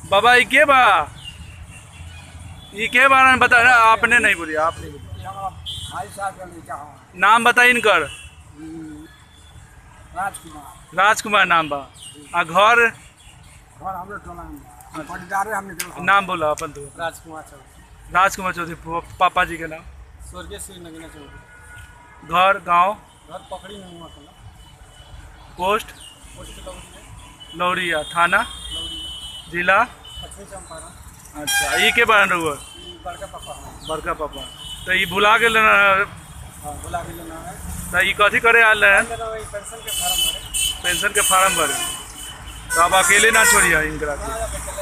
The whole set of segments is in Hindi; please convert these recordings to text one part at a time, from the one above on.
बाबा ये के बारे में बता रहा आपने नहीं बोली आप नहीं बोली। नाम बताइए इनकर। राजकुमार नाम बा। घर नाम बोला अपन तो। राजकुमार चौधरी पापा जी के नाम स्वर्गीय श्री नगीना चौधरी। घर गांव पकड़ी पोस्ट लौरिया थाना जिला पश्चिमी चंपारण। अच्छा ये के बारे में बड़का पापा तो ये भुला के लेना तो ये कथी करे आल रहे पेंशन के फार्म भरे तो अब अकेले ना छोड़िए इनकरा के।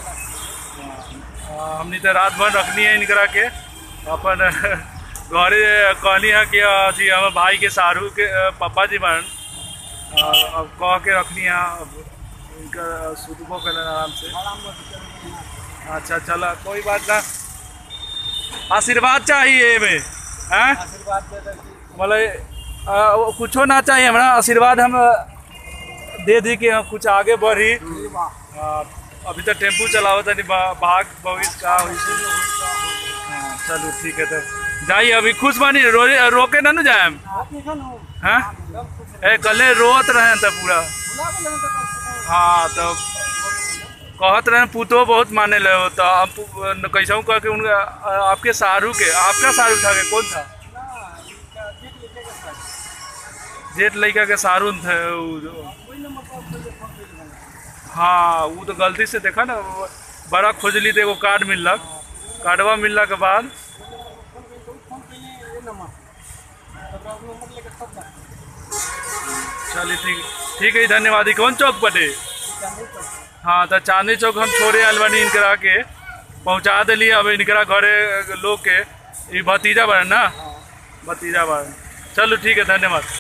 हमने तो रात भर रखनी है इनकरा के अपन घरे कहनी है कि अथी हम भाई के सारू के पापा जी बन अब कह के रखनी है इनका सुतबो कर आराम से। अच्छा चला कोई बात ना आशीर्वाद चाहिए में हैं मतलब कुछो ना चाहिए हमारा आशीर्वाद हम दे दी कि हम कुछ आगे बढ़ी। अभी तो टेम्पू चलावत नहीं भाग भविष्य का हुई। चलो ठीक है तो जाइए अभी खुश बनी रोके ना जाए हैं कल रोत रहे तो पूरा। हाँ तो कहत रहे पुतो बहुत माने ले हो तो आप कैसा कह के उनका आपके सारू के आपका सारू था के कौन था जेठ लड़का के सारू थे। हाँ वो तो गलती से देखा ना बड़ा खोजली तो एगो कार्ड मिलक कार्डवा मिलला के बाद चलिए ठीक है धन्यवाद। कौन चौक पटे हाँ तो चांदनी चौक हम छोड़े अलवानी इनकरा के पहुँचा दिली। अब इनकरा घरे लोग के भतीजा बन ना भतीजा बन। चलो ठीक है धन्यवाद।